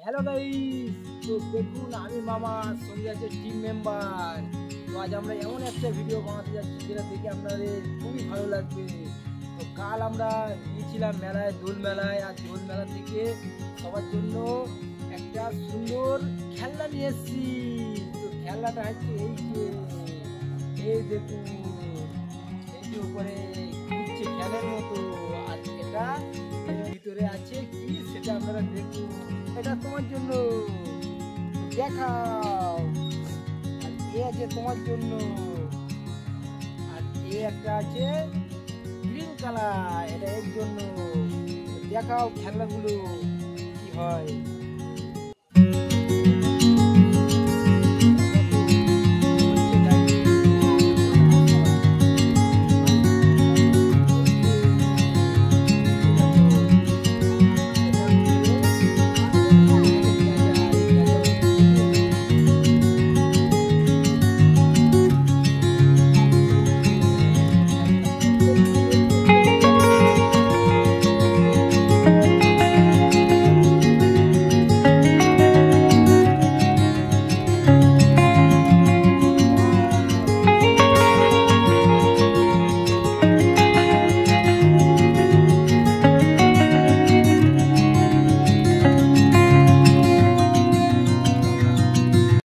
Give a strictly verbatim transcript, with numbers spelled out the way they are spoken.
Hello guys, তো দেখুন আমি মামা সঙ্গে আছে টিম মেম্বার। তো আজ আমরা এমন একটা ভিডিও বানাতে যাচ্ছি যেটা দেখে আপনাদের খুবই ভালো লাগবে। তো কাল আমরা গিয়েছিলাম মেলায়, দোল মেলায়, আর দোল মেলা থেকে সবার জন্য একটা সুন্দর খেলনা নিয়ে এসেছি। তো খেলনাটা হচ্ছে এই যে, এই দেখুন, এই যে উপরে ঘুরছে খেলের মতো, আর এটা এর ভিতরে আছে কি সেটা আপনারা দেখুন। এটা তোমার জন্য, দেখাও। আর এ আছে তোমার জন্য, আর এ একটা আছে গ্রিন কালার, এটা এর জন্য। দেখাও খেলনাগুলো কি হয়।